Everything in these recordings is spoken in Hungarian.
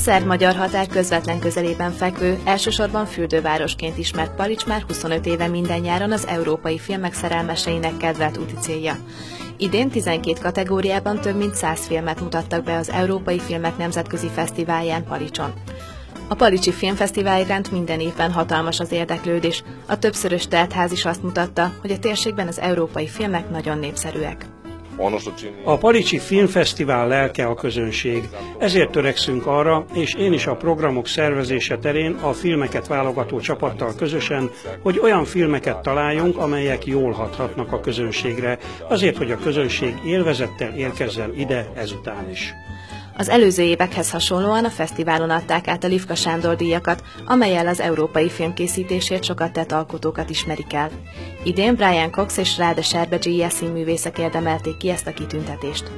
szerb-magyar határ közvetlen közelében fekvő, elsősorban fürdővárosként ismert Palić már 25 éve minden nyáron az európai filmek szerelmeseinek kedvelt úticélja. Idén 12 kategóriában több mint 100 filmet mutattak be az Európai Filmek Nemzetközi Fesztiválján Palicson. A Palicsi Filmfesztivál iránt minden évben hatalmas az érdeklődés, a többszörös teltház is azt mutatta, hogy a térségben az európai filmek nagyon népszerűek. A Palicsi Filmfesztivál lelke a közönség, ezért törekszünk arra, és én is a programok szervezése terén a filmeket válogató csapattal közösen, hogy olyan filmeket találjunk, amelyek jól hathatnak a közönségre, azért, hogy a közönség élvezettel érkezzen ide ezután is. Az előző évekhez hasonlóan a fesztiválon adták át a Lifka Sándor díjakat, amellyel az európai filmkészítésért sokat tett alkotókat ismerik el. Idén Brian Cox és Ráde Serbedzsi színművészek érdemelték ki ezt a kitüntetést.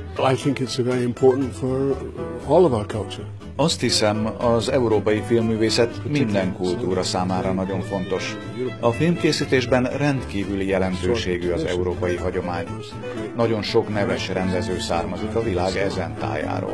Azt hiszem, az európai filmművészet minden kultúra számára nagyon fontos. A filmkészítésben rendkívüli jelentőségű az európai hagyomány. Nagyon sok neves rendező származik a világ ezen tájáról.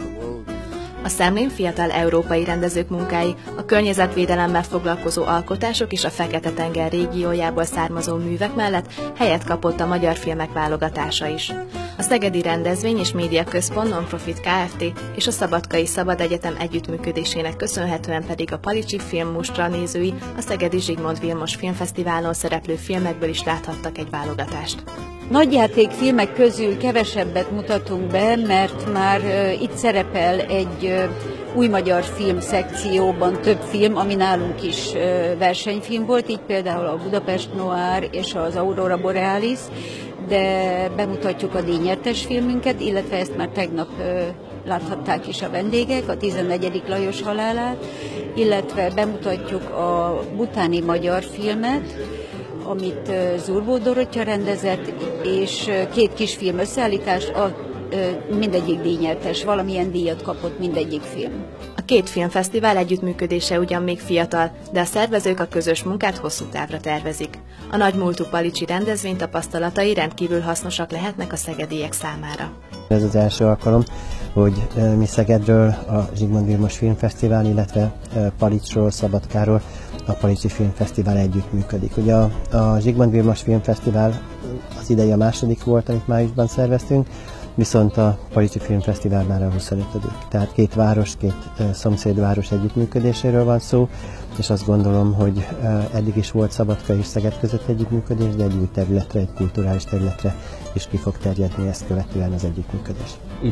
A szemlén fiatal európai rendezők munkái, a környezetvédelemmel foglalkozó alkotások és a Fekete-tenger régiójából származó művek mellett helyet kapott a magyar filmek válogatása is. A Szegedi Rendezvény és Média Központ Nonprofit Kft. És a Szabadkai Szabad Egyetem együttműködésének köszönhetően pedig a Palicsi Filmmustra nézői a Szegedi Zsigmond Vilmos Filmfesztiválon szereplő filmekből is láthattak egy válogatást. Nagyjátékfilmek közül kevesebbet mutatunk be, mert már itt szerepel egy új magyar film szekcióban több film, ami nálunk is versenyfilm volt, így például a Budapest Noir és az Aurora Borealis, de bemutatjuk a díjnyertes filmünket, illetve ezt már tegnap láthatták is a vendégek, a 14. Lajos halálát, illetve bemutatjuk a butáni magyar filmet, amit Zurbó Dorottya rendezett, és 2 kisfilm összeállítás, mindegyik díjnyertes, valamilyen díjat kapott mindegyik film. A 2 filmfesztivál együttműködése ugyan még fiatal, de a szervezők a közös munkát hosszú távra tervezik. A nagymúltú palicsi rendezvény tapasztalatai rendkívül hasznosak lehetnek a szegediek számára. Ez az első alkalom, hogy mi Szegedről a Zsigmond Vilmos Filmfesztivál, illetve Palicsról, Szabadkáról a Palicsi Filmfesztivál együttműködik. Ugye a Zsigmond Vilmos Filmfesztivál az idei a második volt, amit májusban szerveztünk, viszont a Palicsi Filmfesztivál már a 25. Tehát 2 város, 2 szomszédváros együttműködéséről van szó, és azt gondolom, hogy eddig is volt Szabadka és Szeged között együttműködés, de egy új területre, egy kulturális területre is ki fog terjedni ezt követően az együttműködés.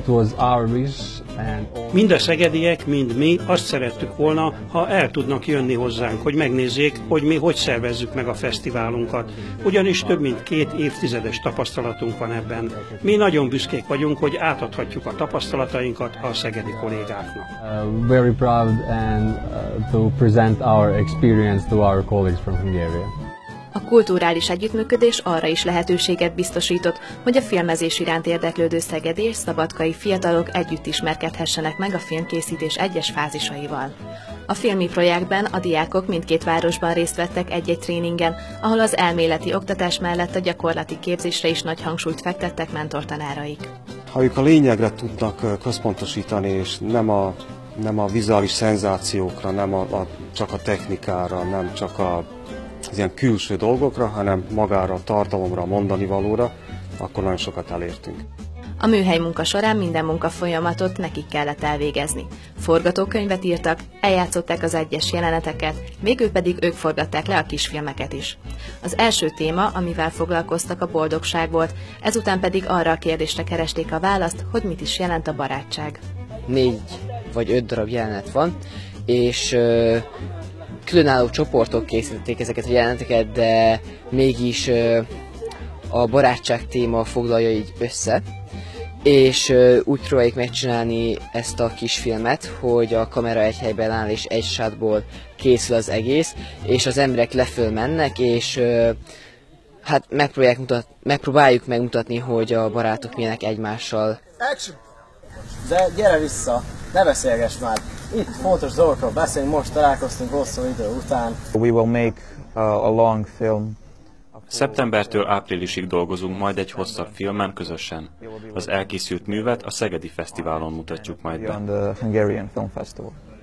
Mind a szegediek, mind mi azt szerettük volna, ha el tudnak jönni hozzánk, hogy megnézzék, hogy mi hogy szervezzük meg a fesztiválunkat. Ugyanis több mint 2 évtizedes tapasztalatunk van ebben. Mi nagyon büszkék vagyunk, hogy átadhatjuk a tapasztalatainkat a szegedi kollégáknak. Very proud and to present our experience to our colleagues from Hungary. A kulturális együttműködés arra is lehetőséget biztosított, hogy a filmezés iránt érdeklődő szegedi és szabadkai fiatalok együtt ismerkedhessenek meg a filmkészítés egyes fázisaival. A FILMY projektben a diákok mindkét városban részt vettek egy-egy tréningen, ahol az elméleti oktatás mellett a gyakorlati képzésre is nagy hangsúlyt fektettek mentortanáraik. Ha ők a lényegre tudnak központosítani, és nem a vizuális szenzációkra, csak a technikára, nem csak az ilyen külső dolgokra, hanem magára, a tartalomra, a mondani valóra, akkor nagyon sokat elértünk. A műhely munka során minden munkafolyamatot nekik kellett elvégezni. Forgatókönyvet írtak, eljátszották az egyes jeleneteket, végül pedig ők forgatták le a kisfilmeket is. Az első téma, amivel foglalkoztak, a boldogság volt, ezután pedig arra a kérdésre keresték a választ, hogy mit is jelent a barátság. 4 vagy 5 darab jelenet van, és különálló csoportok készítették ezeket a jeleneteket, de mégis a barátság téma foglalja így össze, és úgy próbáljuk megcsinálni ezt a kisfilmet, hogy a kamera egy helyben áll, és egy shotból készül az egész, és az emberek leföl mennek, és hát megpróbáljuk megmutatni, hogy a barátok milyenek egymással. Action! De gyere vissza, ne beszélgess már! Itt fontos dolgokról beszélünk, most találkoztunk hosszú idő után. We will make a long film. Szeptembertől áprilisig dolgozunk majd egy hosszabb filmen közösen. Az elkészült művet a Szegedi Fesztiválon mutatjuk majd be. On the Hungarian Film Festival.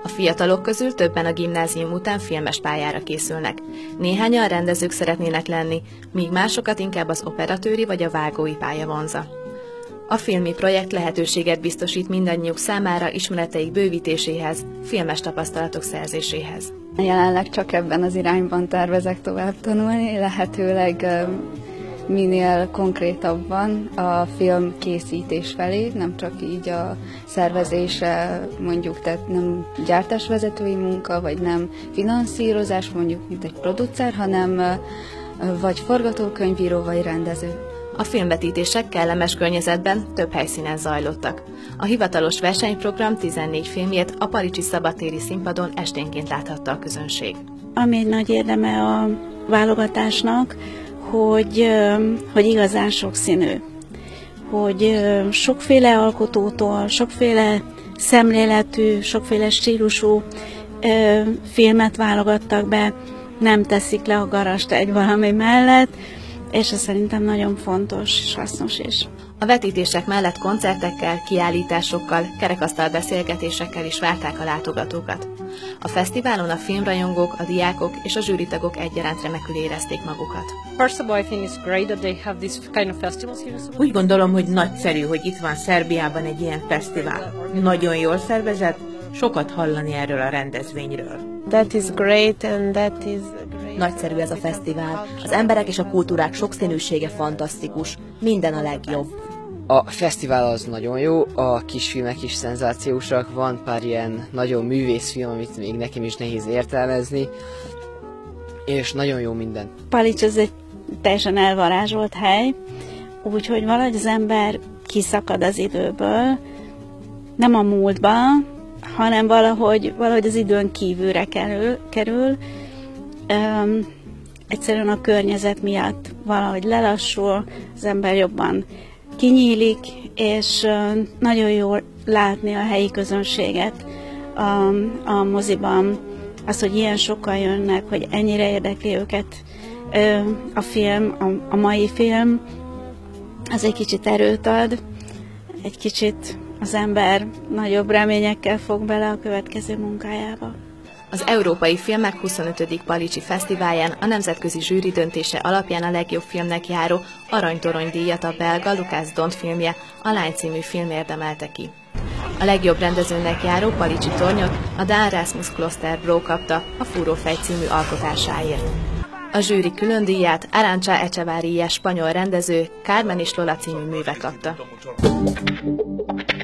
A fiatalok közül többen a gimnázium után filmes pályára készülnek. Néhányan rendezők szeretnének lenni, míg másokat inkább az operatőri vagy a vágói pálya vonzza. A FILMY projekt lehetőséget biztosít mindannyiuk számára ismereteik bővítéséhez, filmes tapasztalatok szerzéséhez. Jelenleg csak ebben az irányban tervezek tovább tanulni, lehetőleg minél konkrétabban a film készítés felé, nem csak így a szervezése, mondjuk, tehát nem gyártásvezetői munka, vagy nem finanszírozás, mondjuk, mint egy producer, hanem vagy forgatókönyvíró, vagy rendező. A filmvetítések kellemes környezetben több helyszínen zajlottak. A hivatalos versenyprogram 14 filmjét a palicsi szabadtéri színpadon esténként láthatta a közönség. Ami egy nagy érdeme a válogatásnak, hogy igazán sokszínű, hogy sokféle alkotótól, sokféle szemléletű, sokféle stílusú filmet válogattak be, nem teszik le a garast egy valami mellett, és ez szerintem nagyon fontos és hasznos is. A vetítések mellett koncertekkel, kiállításokkal, kerekasztal beszélgetésekkel is várták a látogatókat. A fesztiválon a filmrajongók, a diákok és a zsűritagok egyaránt remekül érezték magukat. Úgy gondolom, hogy nagyszerű, hogy itt van Szerbiában egy ilyen fesztivál. Nagyon jól szervezett, sokat hallani erről a rendezvényről. Nagyszerű ez a fesztivál. Az emberek és a kultúrák sokszínűsége fantasztikus. Minden a legjobb. A fesztivál az nagyon jó, a kisfilmek is szenzációsak, van pár ilyen nagyon művészfilm, amit még nekem is nehéz értelmezni, és nagyon jó minden. Palić az egy teljesen elvarázsolt hely, úgyhogy valahogy az ember kiszakad az időből, nem a múltba, hanem valahogy az időn kívülre kerül. Egyszerűen a környezet miatt valahogy lelassul, az ember jobban kinyílik, és nagyon jól látni a helyi közönséget a moziban. Az, hogy ilyen sokan jönnek, hogy ennyire érdekli őket a film, a mai film, az egy kicsit erőt ad, egy kicsit az ember nagyobb reményekkel fog bele a következő munkájába. Az Európai Filmek 25. Palicsi Fesztiválján a nemzetközi zsűri döntése alapján a legjobb filmnek járó aranytorony díjat a belga Lukács Dont filmje, a Lány című film érdemelte ki. A legjobb rendezőnek járó Palicsi tornyot a dán Rasmus Klosterbro kapta a Fúrófej című alkotásáért. A zsűri külön díját Arantxa Echevarría spanyol rendező Carmen és Lola című műve kapta.